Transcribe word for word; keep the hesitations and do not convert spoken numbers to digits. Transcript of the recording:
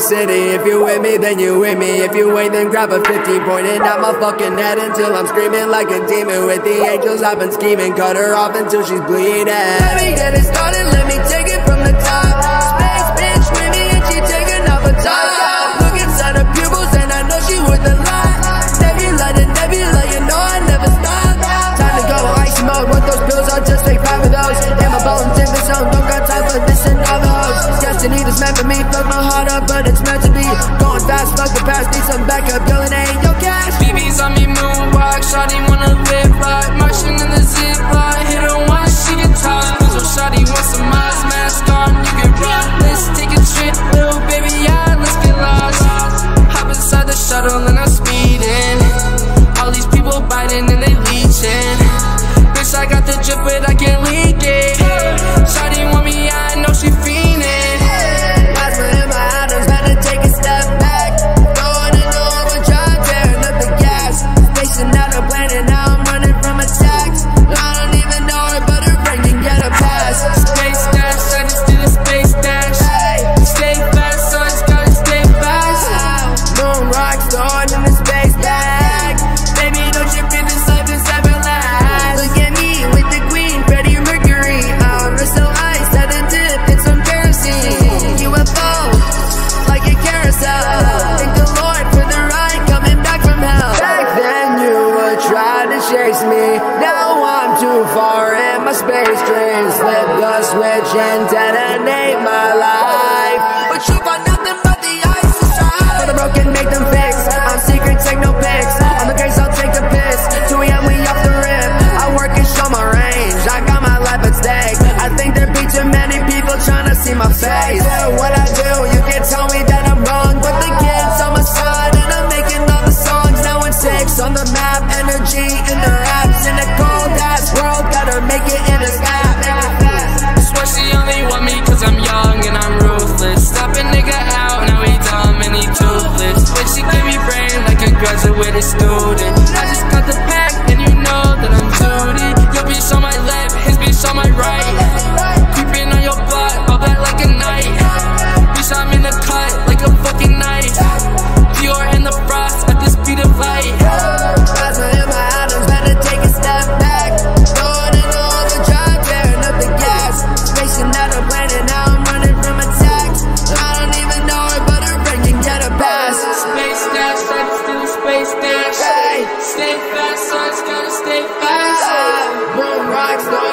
city. If you with me, then you with me. If you ain't, then grab a fifty, pointing at my fucking head until I'm screaming like a demon. With the angels I've been scheming, cut her off until she's bleeding. Let me get it started, let me take it from the top. Space bitch with me and she taking off a top. Look inside her pupils and I know she worth a lot. Nebula to nebula, you know I never stop. Time to go icy mode, want those pills, I'll just take five of those. And my bones in the zone, don't got time for this and all those. Destiny that's meant for me, fuck my heart up, but it's meant to be. Going fast, fuck the past, need some backup, yelling ain't yo cash. B B's on me moonwalk, shawty wanna live right. Marching in the zip line, hit her once, she can talk. So shawty wants some Miles mask on, you can rock. Let's take a trip, little baby, yeah, let's get lost. Hop inside the shuttle and I'm speeding. All these people biting and they leeching. Bitch, I got the drip, but I can't leak it. Shawty want me, I know she fiending. Plasma in my atoms, had to take a step back. Going into overdrive, tearing up the gas. Spacing out a planet, now I'm running from attacks. I don't even know her, but her brain can get a pass. Space dash, I just did a space dash. Stay fast, so I just gotta stay fast. Moon rock stored in the space bag. Baby, don't you feel this life is everlasting? Look at me with the queen, Freddie Mercury. I'm so ice, had a dip in some kerosene. U F O, like a carousel. Thank the Lord for the ride, coming back from hell. Back then you would try to chase me. Now I'm too far in my space dreams. Flip the switch and detonate my life. But you got nothing but the ice inside. For the broken, make them fix. I'm secret, take no pics. On the case, I'll take the piss. two A M we off the rip. I work and show my range. I got my life at stake. I think there be too many people trying to see my face. Yeah, what I do, you can tell me that I'm wrong. But the kids on my side and I'm making all the songs. Now in six on the map, energy in the raps. In a cold ass world, gotta make it in a sky. Swear she only want me cause I'm young and I'm ruthless. Stop a nigga out, now he dumb and he toothless. But she give me brain like a graduated student. I just got the pack and you know that I'm duty. Your bitch on my left, his bitch on my right. Creeping on your butt, all that like a night. Bitch, I'm in the cut like a fucking knife. Dior in the frost at the speed of light. Plasma in my atoms, had to take a step back. Going into overdrive, tearing up the gas. Spacing out a planet, now I'm running from attacks. I don't even know her, but her brain can get a pass. Space dash, I just did a space dash. Hey. Stay fast, so I just gotta stay fast. Moon rock star